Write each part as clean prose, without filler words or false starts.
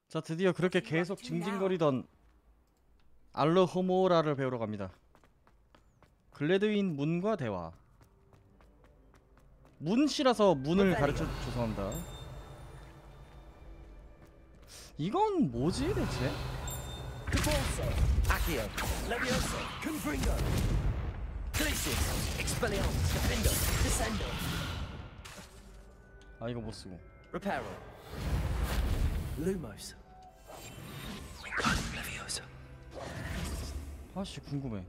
자, 드디어 그렇게 계속 징징거리던 알르호모라를 배우러 갑니다. 글래드윈 문과 대화. 문씨라서 문을 가르쳐 죄송합니다. 이건 뭐지 대체? 아 이거 못쓰고 아씨 궁금해.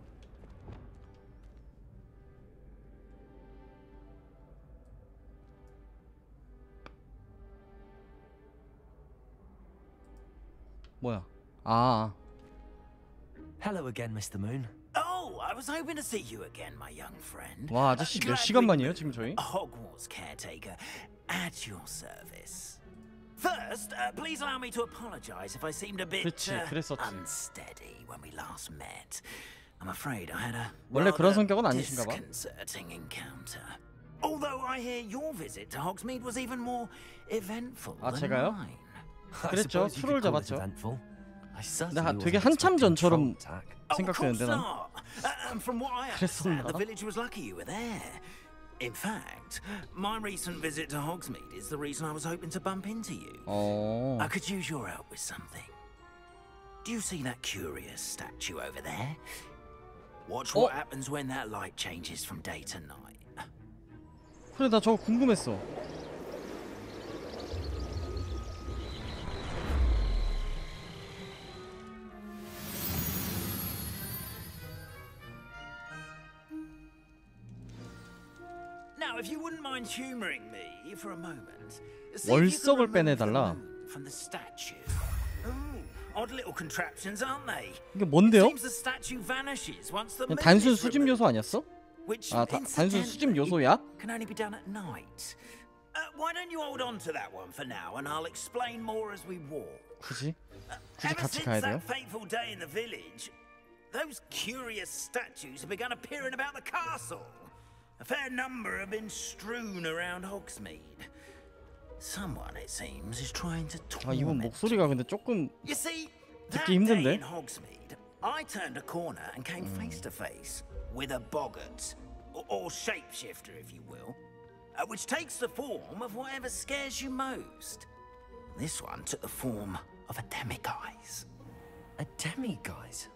뭐야? 아. Hello again, Mr. Moon. Oh, I was hoping to see you again, my young friend. 와 아저씨 몇 시간만이에요 지금 저희? Hogwarts caretaker at your service. First, please allow me to apologize if I seemed a bit unsteady when we last met. I'm afraid I had a 원래 그런 성격은 아니신가 봐. disconcerting encounter. Although I hear your visit to Hogsmeade was even more eventful 아 than 제가요? mine. 그랬죠. 술을 잡았죠. 근데 되게 한참 전처럼 생각되는데 난. From what I understand, the village was lucky you were there. In fact, my recent visit to Hogsmeade is the reason I was hoping to bump into you. I could use your help with something. Do you see that curious statue over there? Watch what happens when that light changes from day to night. 그래 나 저거 궁금했어. Now, if you wouldn't mind humoring me for a moment, 월석을 빼내달라. from the statue. Odd little contraptions, aren't they? 이게 뭔데요? Seems the statue vanishes once the moon 단순 is 수집 요소 아니었어? which 아 단순 수집 요소야? can only be done at night. Why don't you hold on to that one for now, and I'll explain more as we walk. 굳이 Ever 같이 since 가야 돼요? that fateful day in the village, those curious statues have begun appearing about the castle. A fair number have been strewn around Hogsmeade. Someone, it seems, is trying to 아 이분 torment. 목소리가 근데 조금 You see, that 듣기 힘든데? day in Hogsmeade, I turned a corner and came face to face with a boggart, or shapeshifter, if you will, which takes the form of whatever scares you most. This one took the form of a demiguise. A demiguise?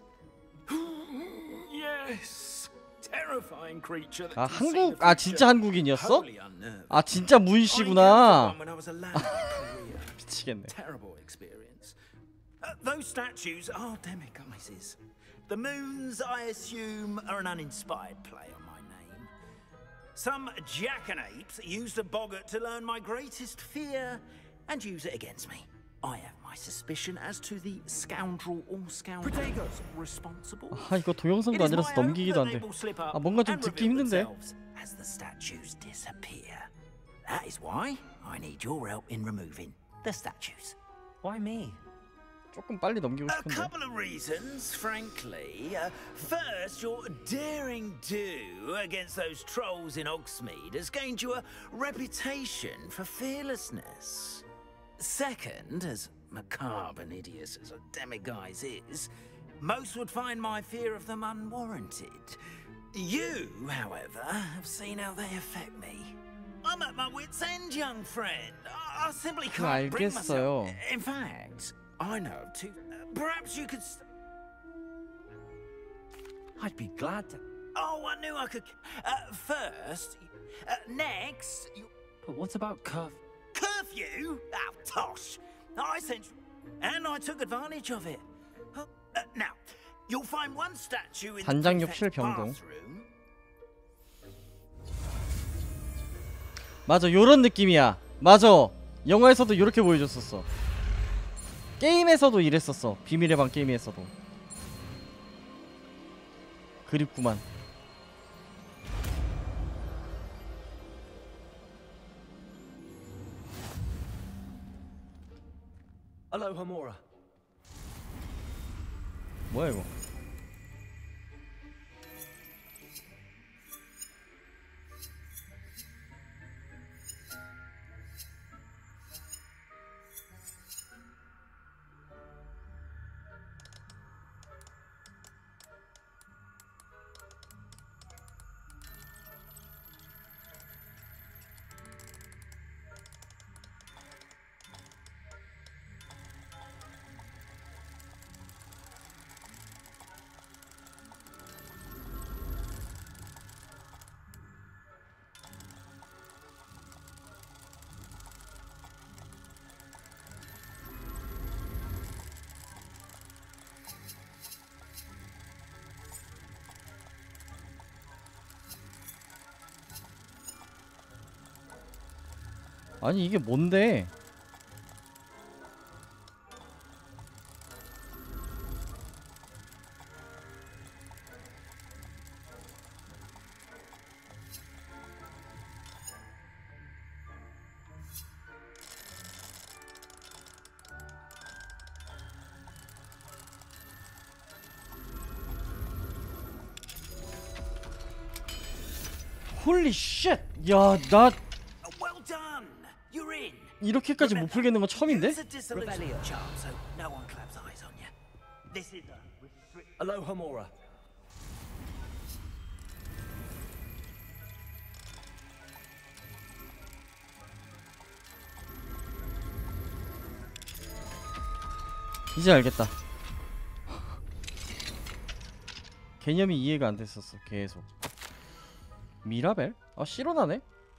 Yes. Terrifying creature. 아 한국 아 진짜 한국인이었어? 아 진짜 무인씨구나. 미치겠네. Terrible experience. Those statues are demiguises. The moons, I assume, are an uninspired play on my name. Some jackanapes used a boggart to learn my greatest fear and use it against me. I have my suspicion as to the scoundrel or scoundrels responsible. 아 이거 동영상도 아니라서 넘기기도 안 돼. 아 뭔가 좀 듣기 힘든데. As the statues disappear. That is why I need your help in removing the statues. Why me? 조금 빨리 넘기고 A 싶은데. couple of reasons, frankly. First, your daring do against those trolls in Hogsmeade has gained you a reputation for fearlessness. Second, as macabre and hideous as a demiguise is, most would find my fear of them unwarranted. You, however, have seen how they affect me. I'm at my wit's end, young friend. I simply can't bring myself. In fact, I know of two. Perhaps you could. I'd be glad to. Oh, I knew I could. First, next. But what about Curfew? Oh, tosh! I sent, and I took advantage of it. Now, you'll find one statue in the 단장욕실 prefect's 변동. bathroom. 맞아 요런 느낌이야. 맞아 영화에서도 요렇게 보여줬었어. 게임에서도 이랬었어. 비밀의 방 게임에서도. 그립구만. Alohomora. 뭐야 이거? 아니 이게 뭔데? 홀리 쉣! 야, 나 Well done. You're in. 이렇게까지 못 풀겠는 건 처음인데? Use a dissolution charm so no one claps eyes on you. This is a Alohomora. 이제 알겠다. 개념이 이해가 안 됐었어. 계속. 미라벨? 아 실어나네?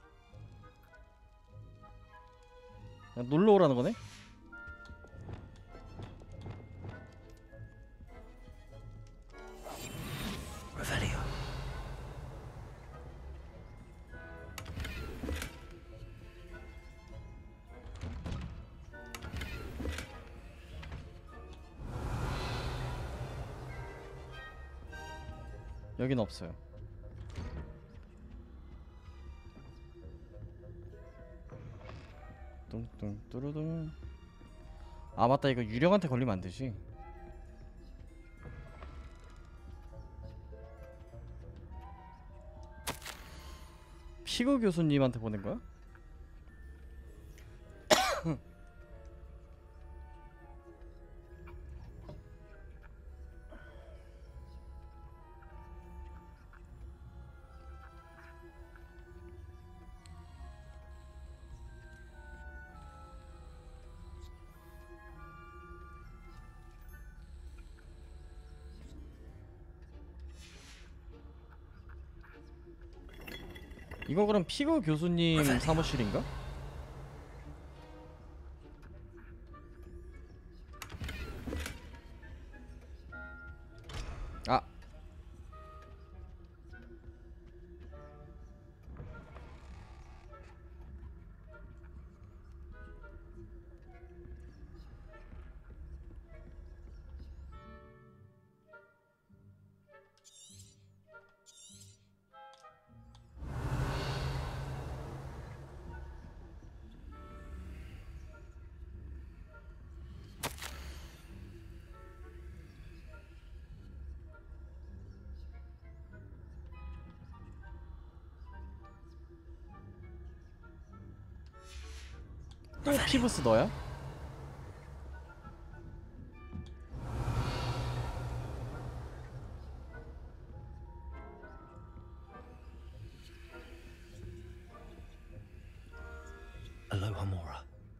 그냥 놀러 오라는 거네? Revelio. 여긴 없어요. 뚱뚱 뚜루둥. 아 맞다, 이거 유령한테 걸리면 안 되지. 피그 교수님한테 보낸 거야? 이거 그럼 피그 교수님 사무실인가? 아 또 피브스 너야? Alohomora.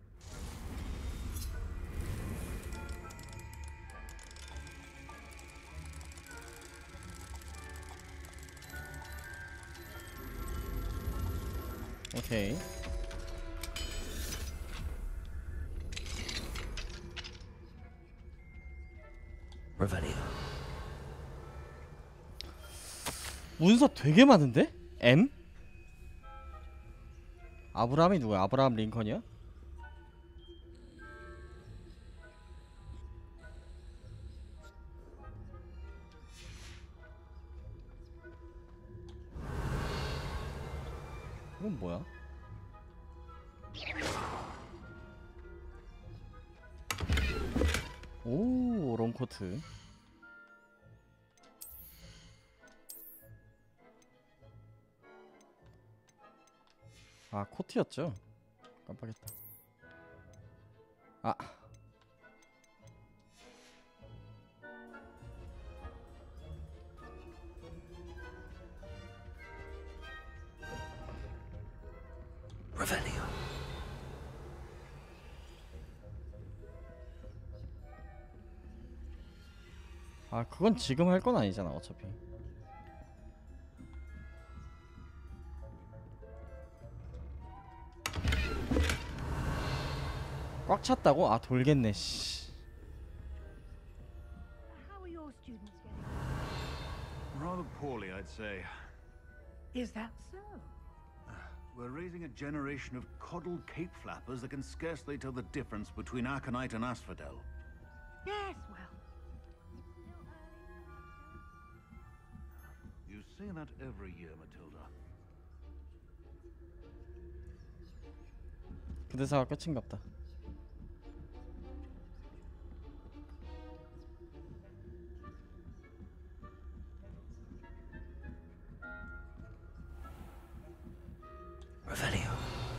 오케이. Revelio. 문서 되게 많은데? M? 아브라함이 누구야? 아브라함 링컨이야? 이건 뭐야? 오, 롱코트. 아, 코트였죠? 깜빡했다. 아. Revelio. 아, 그건 지금 할 건 아니잖아, 어차피. 꽉 찼다고? 아, 돌겠네, 씨. How are your students getting? Rather poorly, I'd say. Is that so? We're raising a generation of coddled cape flappers that can scarcely tell the difference between Aconite and Asphodel. Yes, well, You say that every year, Matilda. 그 대사가 끝인갑다. Revelio.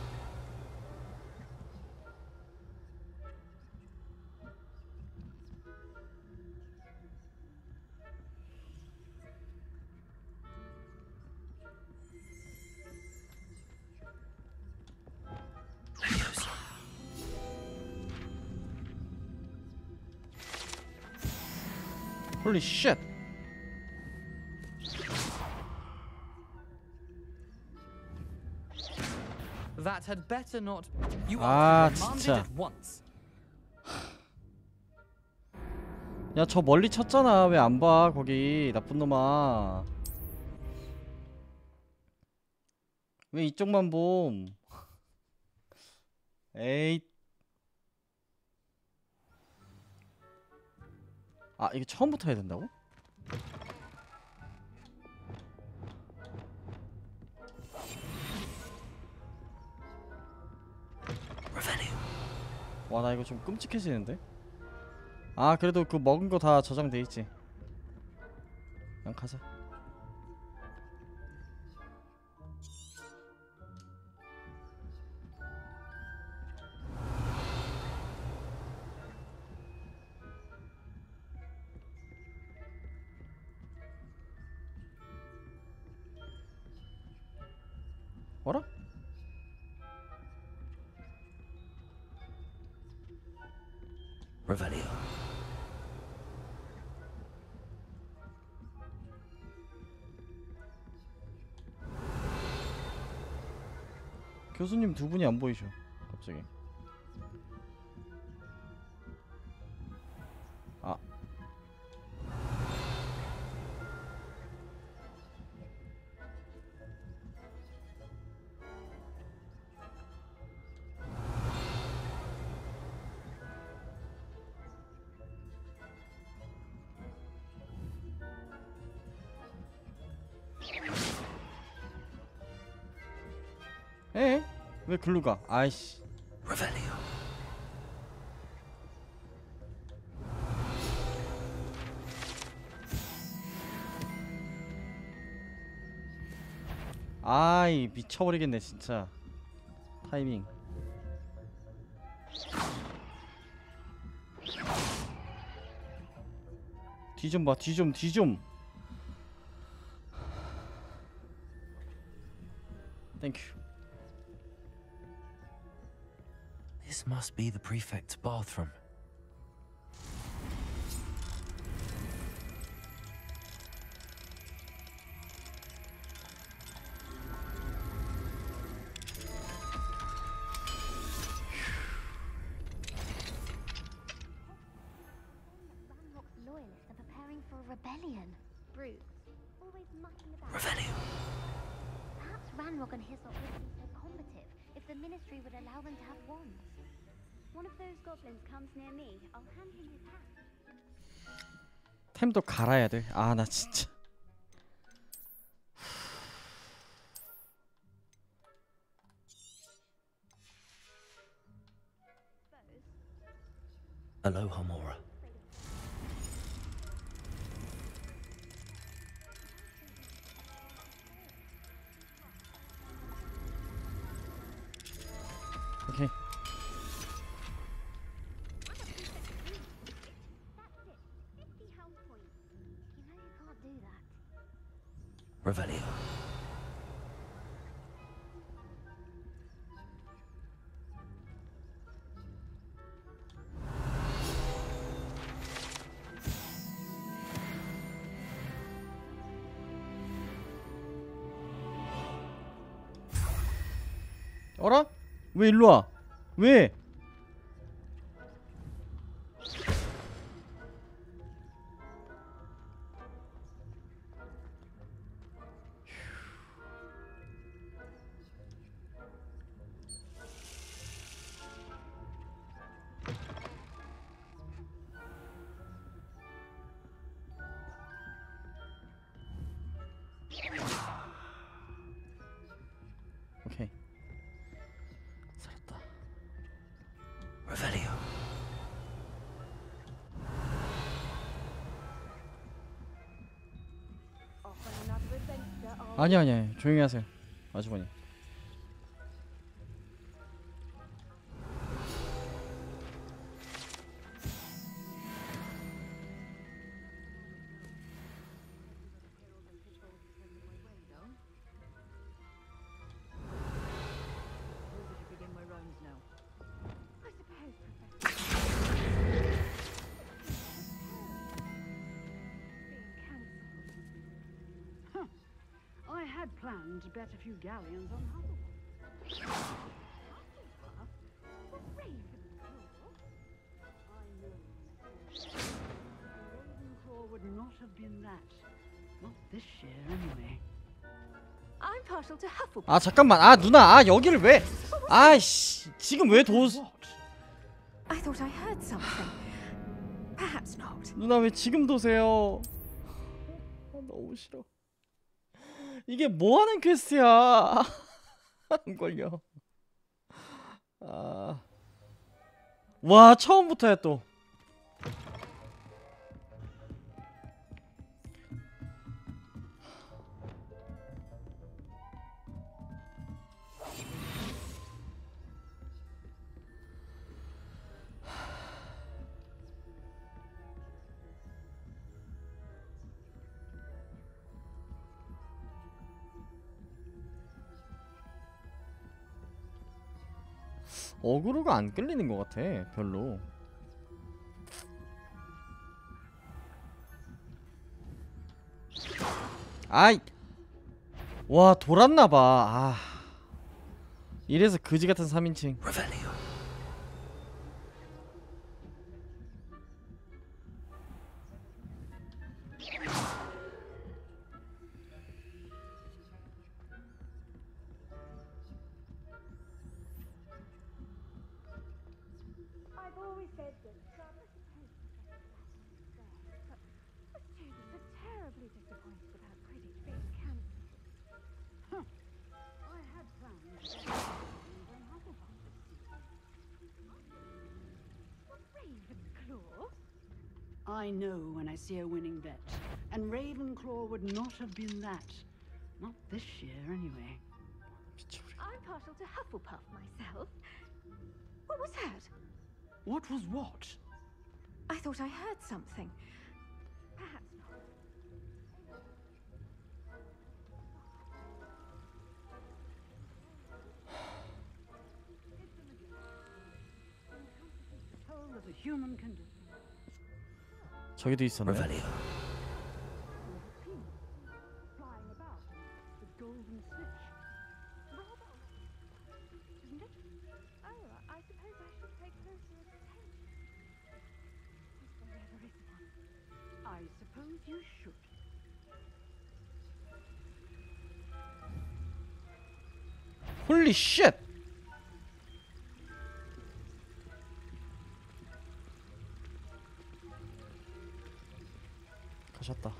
Leviosa. 홀리 쉣. That had better not. You Ah, are commanded 진짜. at once. 야, 저 멀리 쳤잖아. 왜 안 봐? 거기 나쁜 놈아. 왜 이쪽만 봄? 에이. 아, 이게 처음부터 해야 된다고? Revelio. 와, 나 이거 좀 끔찍해지는데? 아, 그래도 그 먹은 거 다 저장돼 있지. 그냥 가자. 뭐라? Revelio. 교수님 두 분이 안 보이셔. 갑자기. 아. 에? 왜 글로 가? 아이씨. Revelio. 아이, 미쳐버리겠네 진짜. 타이밍. 뒤 좀 봐. 뒤 좀. 땡큐. This must be the prefect's bathroom. Ranrock's loyalists are preparing for a rebellion. Brutes, always mucking about. Revelio. Perhaps Ranrock and Hislop wouldn't be so combative if the Ministry would allow them to have wands. One of those goblins comes near me, I'll hand him his hat. 템도 갈아야 돼. 아, 나 진짜. Alohomora. 오케이. That's it, 50 health points. You know you can't do that. Revelio. 어라? 왜 일로 와? 왜? Revelio. 아니 조용히 하세요 아주머니. I had planned to bet a few galleons on Hufflepuff. Hufflepuff? The Ravenclaw? I know. Ravenclaw would not have been that. Not this year, anyway. I'm partial to Hufflepuff. 아 잠깐만 아 누나 아 여기를 왜 아이씨 지금 왜 도스 I thought I heard something. Perhaps not. 누나 왜 지금 도세요? 아, 너무 싫어. 이게 뭐 하는 퀘스트야? 안 걸려. 아. 와, 처음부터야 또. 어그로가 안 끌리는 것 같아 별로. 아이 와 돌았나봐. 아 이래서 그지같은 3인칭. Revelio. I've always said that travelers supposed to get but students are terribly disappointed about Quidditch being cancelled. I had planned to bet a few galleons on Hufflepuff this season. Ravenclaw? I know when I see a winning bet, and Ravenclaw would not have been that. Not this year, anyway. I'm partial to Hufflepuff myself. What was that? What was what? I thought I heard something. Perhaps not. The whole of the human condition. 저기도 있었네. Revelio. Flying about, the golden snitch. Rather, isn't it? Oh, I suppose I should pay closer attention. If there ever is one. I suppose you should. 홀리 쉣. 가셨다.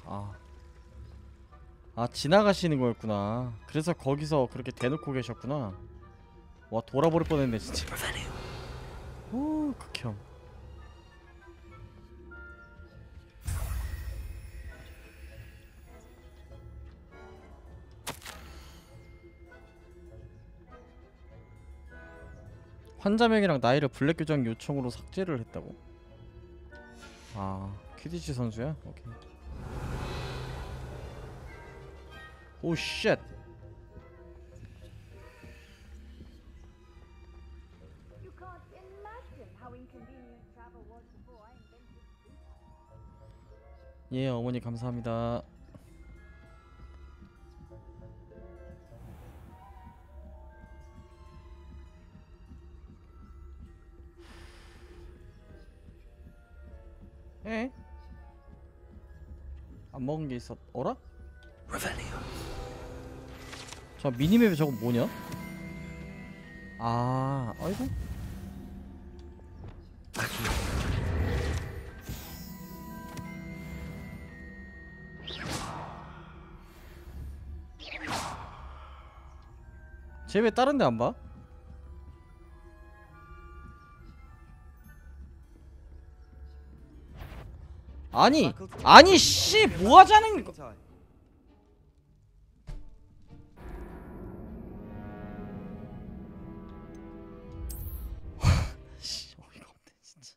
아 지나가시는 거였구나. 그래서 거기서 그렇게 대놓고 계셨구나. 와 돌아버릴 뻔했네 진짜. Revelio. 오 극혐. 환자명이랑 나이를 블랙 교정 요청으로 삭제를 했다고? 아 퀴디치 선수야? 오케이. 오 쉣. You can't imagine how inconvenient travel was before I invented it. 예 어머니 감사합니다. 에? 안 먹은 게 있었.. 어라? Revelio. 저 미니맵에 저거 뭐냐? 아 아이고. 쟤 왜 다른 데 안 봐? 아니 씨 뭐하자는 거. 씨 어이가 없네 진짜.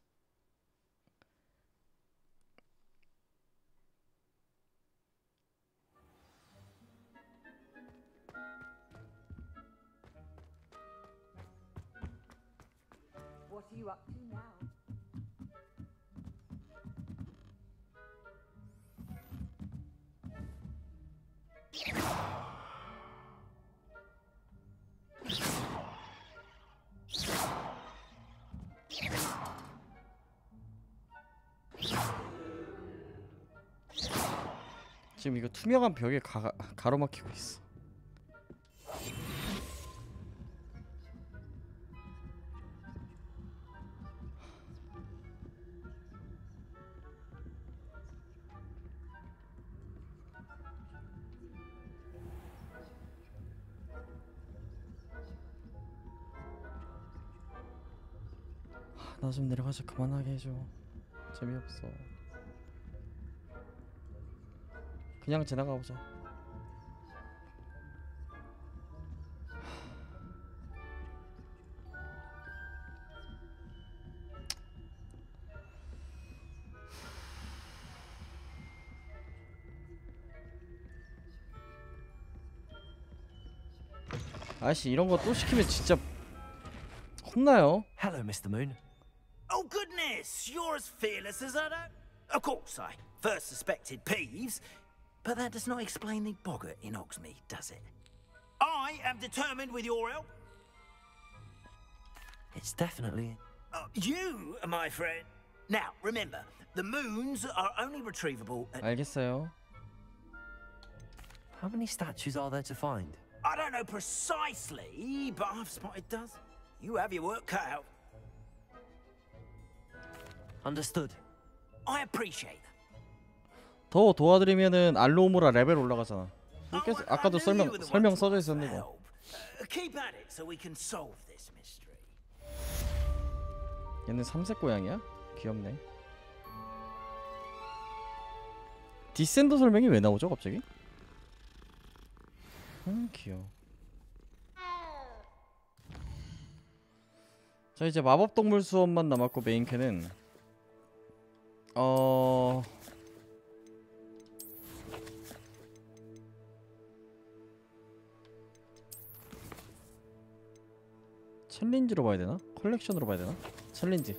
What are you up to now? 지금 이거 투명한 벽에 가로막히고 있어. 나 좀 내려가서 그만하게 해줘. 재미없어. 그냥 지나가 보자. 아저씨 이런 거 또 시키면 진짜 혼나요. Hello, Mr. Moon. Oh, goodness! You're as fearless as I don't. Of course, I first suspected Peeves, but that does not explain the boggart in Hogsmeade, does it? I am determined with your help. It's definitely... You, my friend. Now, remember, the moons are only retrievable at... 알겠어요. How many statues are there to find? I don't know precisely, but I've spotted dozens. You have your work cut out. Understood. I appreciate that. 더 도와드리면은 알로우무라 레벨 올라가잖아. 이렇게 아까도 설명 써져 있었는데 이거. Keep at it so we can solve this mystery. 얘는 삼색 고양이야? 귀엽네. 디센더 설명이 왜 나오죠 갑자기? 귀여워. 자 이제 마법동물 수업만 남았고 메인캐는 챌린지로 봐야 되나? 컬렉션으로 봐야 되나? 챌린지.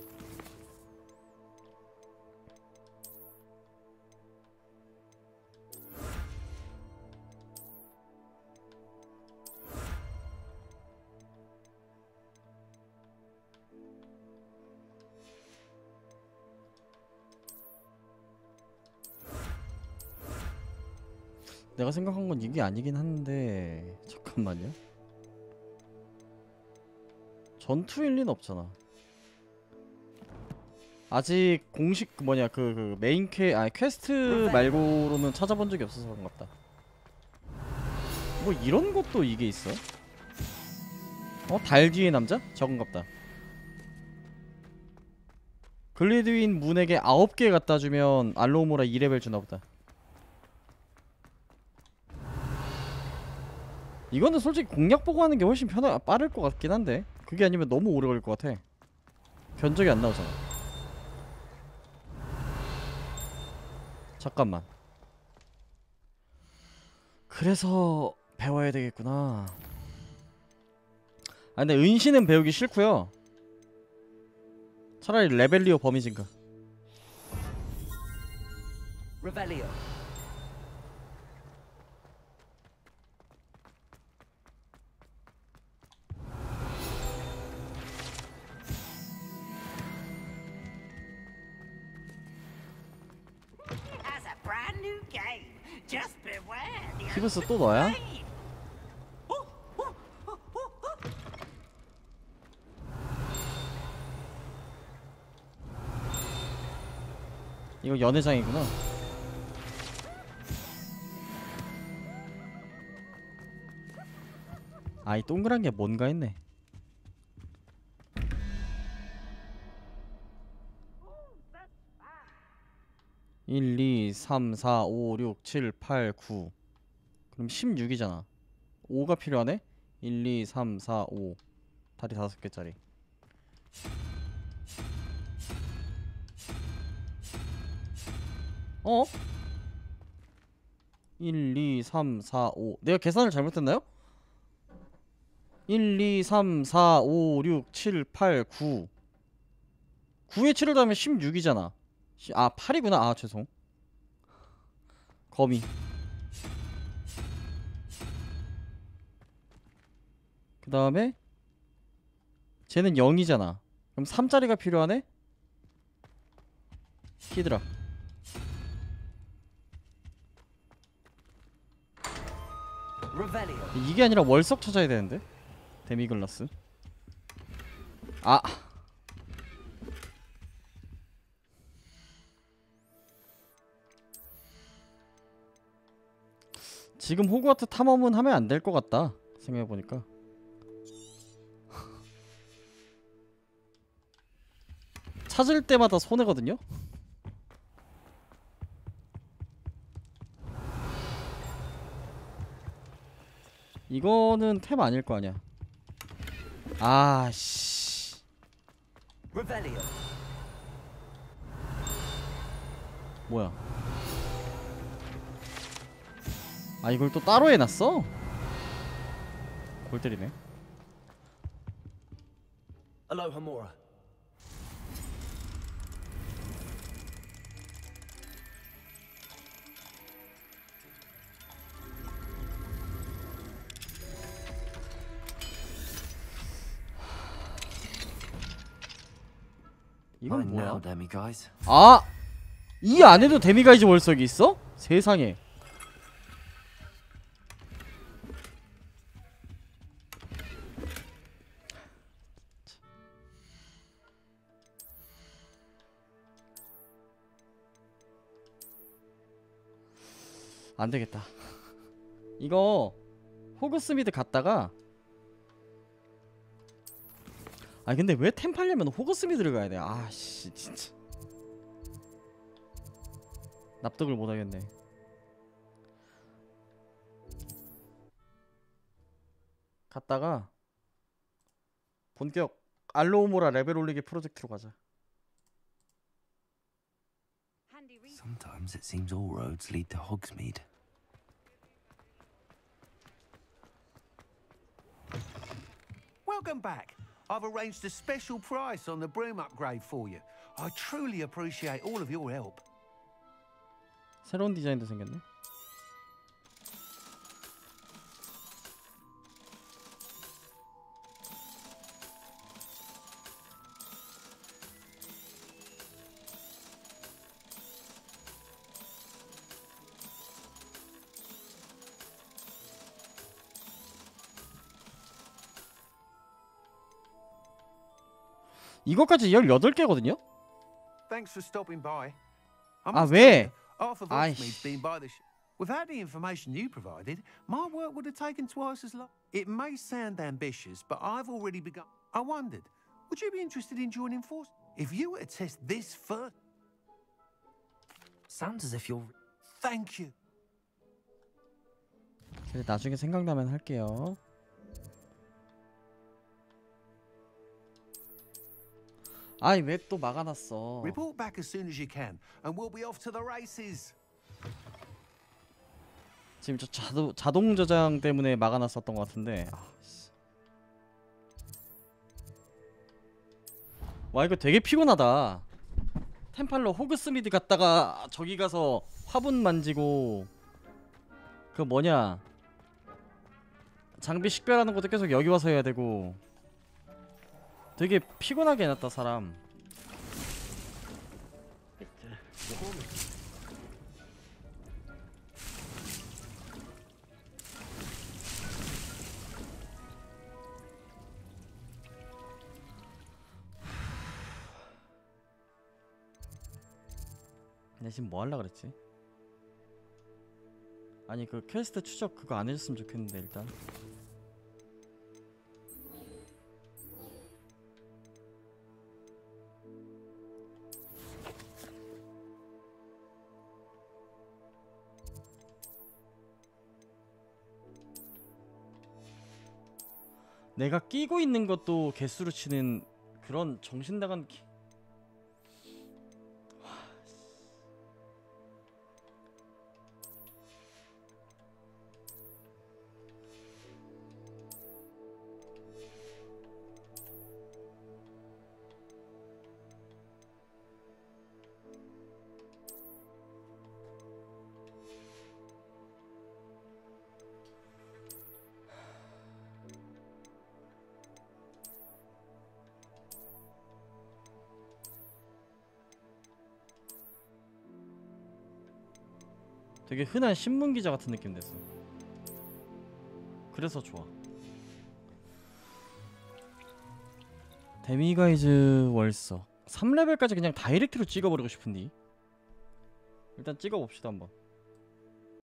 내가 생각한 건 이게 아니긴 한데 잠깐만요. 전투일 리는 없잖아. 아직 공식 뭐냐 그 메인 퀘스트 말고로는 찾아본 적이 없어서 그런갑다. 뭐 이런 것도 이게 있어? 달 뒤의 남자? 적은갑다. 글리드윈 문에게 9개 갖다주면 알로우모라 2레벨 주나보다. 이거는 솔직히 공략 보고 하는 게 훨씬 빠를 것 같긴 한데 그게 아니면 너무 오래 걸릴 것 같아. 견적이 안 나오잖아. 잠깐만. 그래서 배워야 되겠구나. 아 근데 은신은 배우기 싫고요. 차라리 레벨리오 범위 증가. Revelio. As a brand new game, just beware the 히브스 또 너야? 이거 연회장이구나. 아, 이 동그란 게 뭔가 했네. 1, 2, 3, 4, 5, 6, 7, 8, 9. 그럼 16이잖아. 5가 필요하네? 1, 2, 3, 4, 5. 다리 5개짜리. 어? 1, 2, 3, 4, 5. 내가 계산을 잘못했나요? 1, 2, 3, 4, 5, 6, 7, 8, 9. 9에 7을 더하면 16이잖아. 아, 8이구나. 아, 죄송. 거미. 그 다음에 쟤는 0이잖아. 그럼 3짜리가 필요하네? 히드라. 이게 아니라 월석 찾아야 되는데? 데미글라스. 아, 지금 호그와트 탐험은 하면 안 될 것 같다 생각해보니까. 찾을 때마다 손해거든요? 이거는 템 아닐 거 아니야. 아씨. 뭐야? 아, 이걸 또 따로 해놨어? 골 때리네. Alohomora. 이건 Mine 뭐야? now, demiguise. 아! 이 안에도 데미가이즈 월석이 있어? 세상에. 안되겠다. 이거 호그스미드 갔다가, 아 근데 왜 템 팔려면 호그스미드를 가야 돼? 아씨 진짜 납득을 못하겠네. 갔다가 본격 알로우모라 레벨 올리기 프로젝트로 가자. Sometimes it seems all roads lead to Hogsmeade. Welcome back. I've arranged a special price on the broom upgrade for you. I truly appreciate all of your help. 새로운 디자인도 생겼네. 이거까지 18개거든요? Thanks for stopping by. I 아, must 왜? tell you, half of 아이씨. Hogsmeade's been by the Without the information you provided, my work would have taken twice as long. It may sound ambitious, but I've already begun. I wondered, would you be interested in joining force? If you were to test this first... Sounds as if you're... Thank you. 그래, 나중에 생각나면 할게요. 아이, 왜 또 막아놨어? Report back as soon as you can, and we'll be off to the races. 지금 저 자동 저장 때문에 막아놨었던 것 같은데. 아, 씨. 와, 이거 되게 피곤하다. 템팔러 호그스미드 갔다가 저기 가서 화분 만지고 그 뭐냐 장비 식별하는 것도 계속 여기 와서 해야 되고 되게 피곤하게 해놨다 사람. 근데 지금 뭐 하려고 그랬지? 아니 그 퀘스트 추적 그거 안 해줬으면 좋겠는데 일단. 내가 끼고 있는 것도 개수로 치는 그런 정신 나간 되게 흔한 신문 기자 같은 느낌 됐어. 그래서 좋아. 데미가이즈 월서 3레벨까지 그냥 다이렉트로 찍어버리고 싶은데 일단 찍어봅시다 한번.